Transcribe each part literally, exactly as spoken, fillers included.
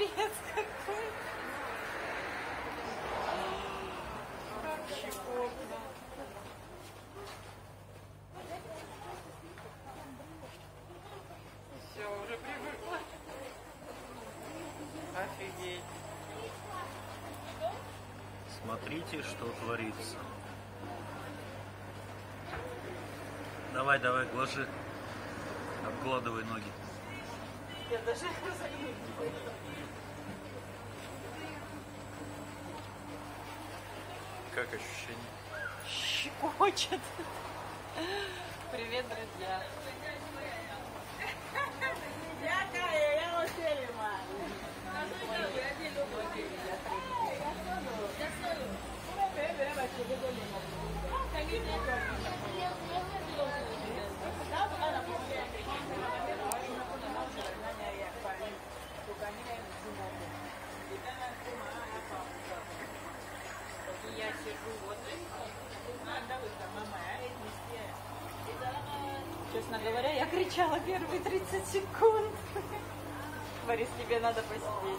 огурец какой. Как щекотно. Все, уже привыкла. Офигеть. Смотрите, что творится. Давай, давай, глажи. Обгладывай ноги. Я даже разогнуть не буду. Как ощущение? Щекочет. Привет, друзья. Я сижу вот. Честно говоря, я кричала первые тридцать секунд. Борис, тебе надо посидеть.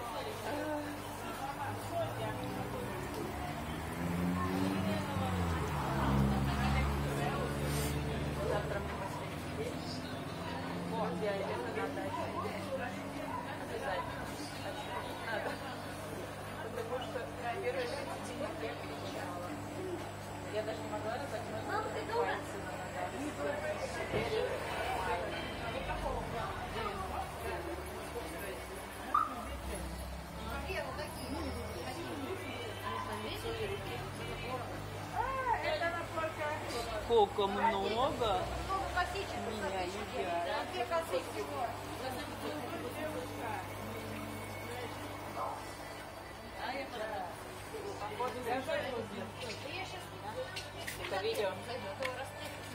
Завтра мы последний день. Вот, я это надо обязательно. Надо. Потому что первые тридцать секунд я кричала. Я даже не могла разогнуть пальцы на ногах. Сколько много меня едят. Это видео.